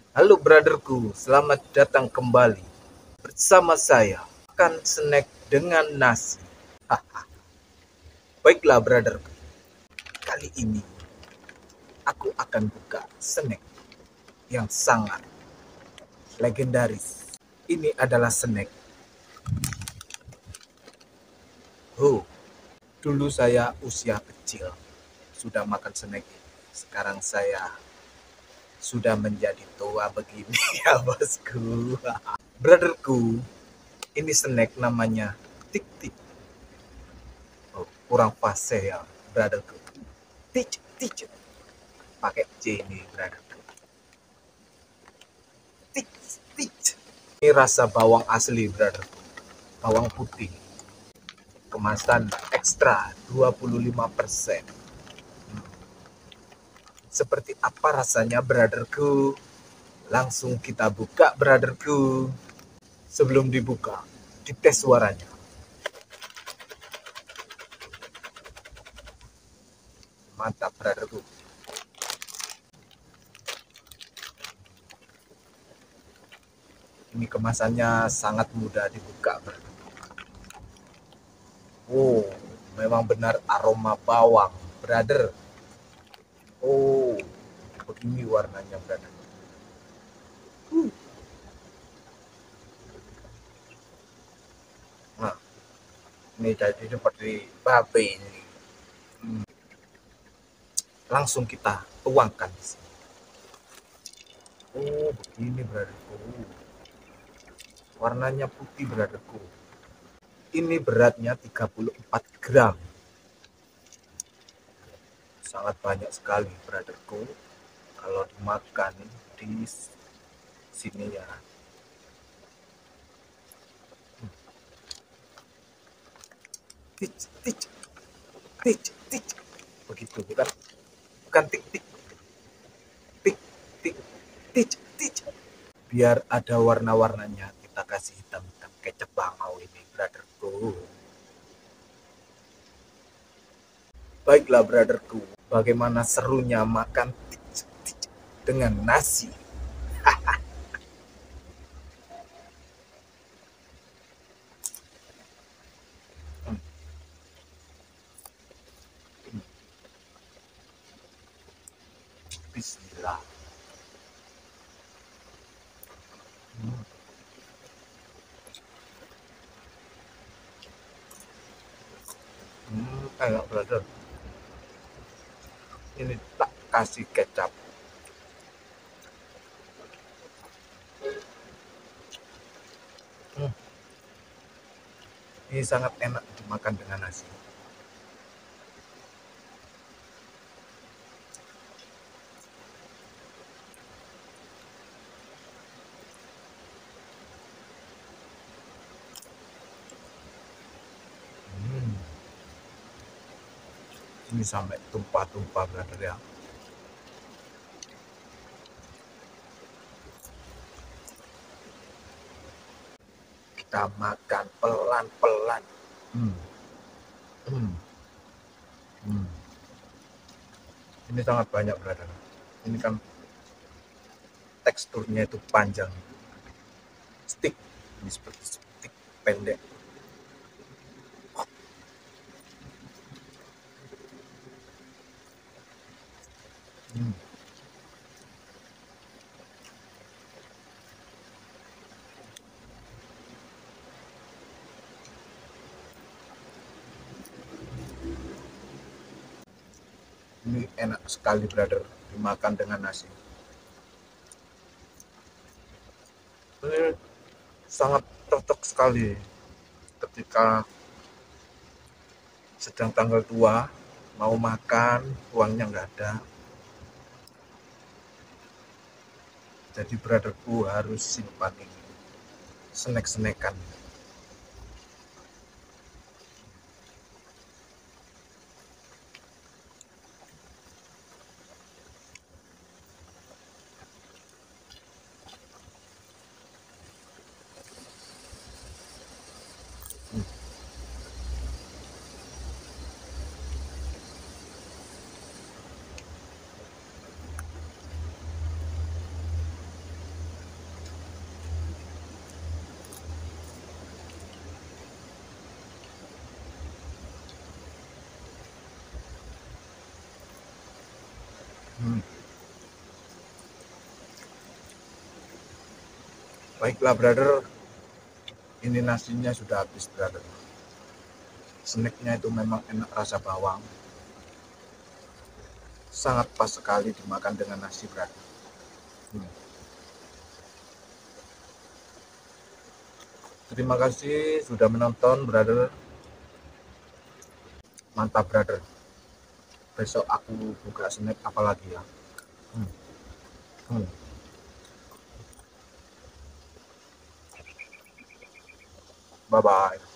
Halo brotherku, selamat datang kembali. Bersama saya, makan snack dengan nasi. Hah, baiklah brotherku, kali ini aku akan buka snack yang sangat legendaris. Ini adalah snack. Oh, dulu saya usia kecil sudah makan snack ini. Sekarang saya sudah menjadi tua begini ya bosku. Brotherku, ini snack namanya tik tik. Oh, kurang fase ya brotherku. Tik tik. Pakai C ini brotherku. Tik tik. Ini rasa bawang asli brotherku. Bawang putih. Kemasan ekstra 25%. Seperti apa rasanya brotherku? Langsung kita buka brotherku. Sebelum dibuka, dites suaranya. Mantap brotherku. Ini kemasannya sangat mudah dibuka brother. Oh, memang benar aroma bawang brother. Oh, begini warnanya brother. Nah, ini jadi seperti babe ini. Langsung kita tuangkan di sini. Oh, begini brotherku. Warnanya putih brotherku. Ini beratnya 34 gram. Sangat banyak sekali brotherku. Kalau dimakan di sini ya. Tik tik tik tik. Begitu bukan? Bukan tik tik tik tik tik tik. Biar ada warna-warnanya kita kasih hitam-hitam kecap bangau ini brotherku. Baiklah brotherku, bagaimana serunya makan dengan nasi. Bismillah. Enak brother. Ini tak kasih kecap. Ini sangat enak dimakan dengan nasi. Ini sampai tumpah-tumpah brother ya. Kita makan pelan-pelan. Hmm. Hmm. Hmm. Ini sangat banyak brother. Ini kan teksturnya itu panjang. Stick. Ini seperti stick pendek. Hmm. Ini enak sekali brother dimakan dengan nasi. Ini sangat cocok sekali ketika sedang tanggal tua, mau makan, uangnya nggak ada. Jadi brotherku harus simpan ini, snack-snackan. Hmm. Baiklah brother, ini nasinya sudah habis brother. Snacknya itu memang enak, rasa bawang. Sangat pas sekali dimakan dengan nasi brother. Hmm. Terima kasih sudah menonton brother. Mantap brother. Besok aku buka snack apa lagi ya. Hmm. Hmm. Bye bye.